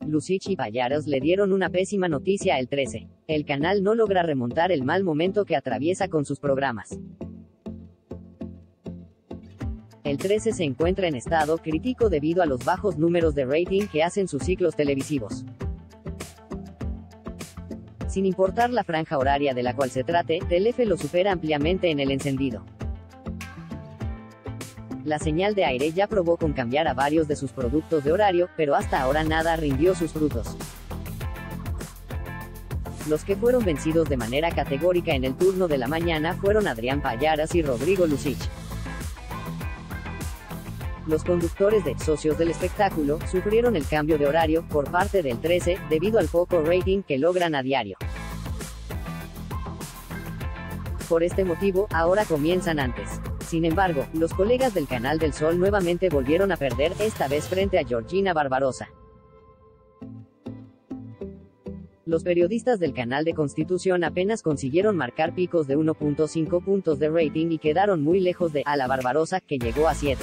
Lucich y Pallares le dieron una pésima noticia el 13. El canal no logra remontar el mal momento que atraviesa con sus programas. El 13 se encuentra en estado crítico debido a los bajos números de rating que hacen sus ciclos televisivos. Sin importar la franja horaria de la cual se trate, Telefe lo supera ampliamente en el encendido. La señal de aire ya probó con cambiar a varios de sus productos de horario, pero hasta ahora nada rindió sus frutos. Los que fueron vencidos de manera categórica en el turno de la mañana fueron Adrián Pallares y Rodrigo Lucich. Los conductores de Socios del Espectáculo sufrieron el cambio de horario por parte del 13, debido al poco rating que logran a diario. Por este motivo, ahora comienzan antes. Sin embargo, los colegas del Canal del Sol nuevamente volvieron a perder, esta vez frente a Georgina Barbarosa. Los periodistas del Canal de Constitución apenas consiguieron marcar picos de 1.5 puntos de rating y quedaron muy lejos de A la Barbarosa, que llegó a 7.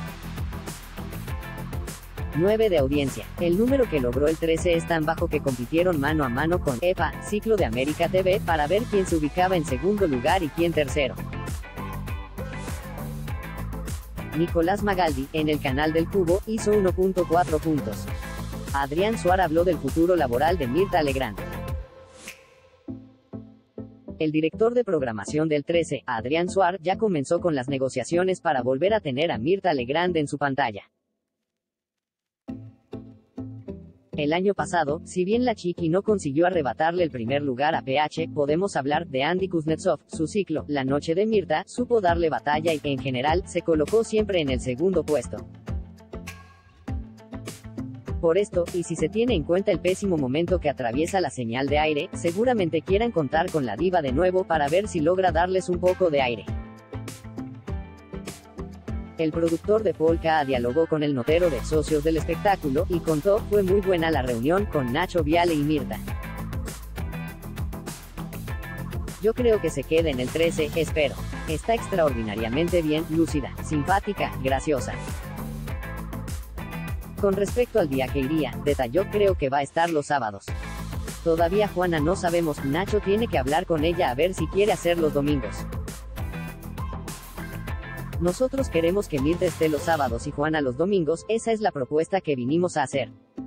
9 de audiencia. El número que logró el 13 es tan bajo que compitieron mano a mano con EPA, Ciclo de América TV, para ver quién se ubicaba en segundo lugar y quién tercero. Nicolás Magaldi, en el Canal del Cubo, hizo 1.4 puntos. Adrián Suar habló del futuro laboral de Mirta Legrand. El director de programación del 13, Adrián Suar, ya comenzó con las negociaciones para volver a tener a Mirta Legrand en su pantalla. El año pasado, si bien la Chiqui no consiguió arrebatarle el primer lugar a PH, podemos hablar de Andy Kuznetsov. Su ciclo, La Noche de Mirta, supo darle batalla y, en general, se colocó siempre en el segundo puesto. Por esto, y si se tiene en cuenta el pésimo momento que atraviesa la señal de aire, seguramente quieran contar con la diva de nuevo para ver si logra darles un poco de aire. El productor de Polka dialogó con el notero de Socios del Espectáculo, y contó, fue muy buena la reunión con Nacho Viale y Mirta. Yo creo que se queda en el 13, espero. Está extraordinariamente bien, lúcida, simpática, graciosa. Con respecto al día que iría, detalló, creo que va a estar los sábados. Todavía Juana no sabemos, Nacho tiene que hablar con ella a ver si quiere hacer los domingos. Nosotros queremos que Mirta esté los sábados y Juana los domingos, esa es la propuesta que vinimos a hacer.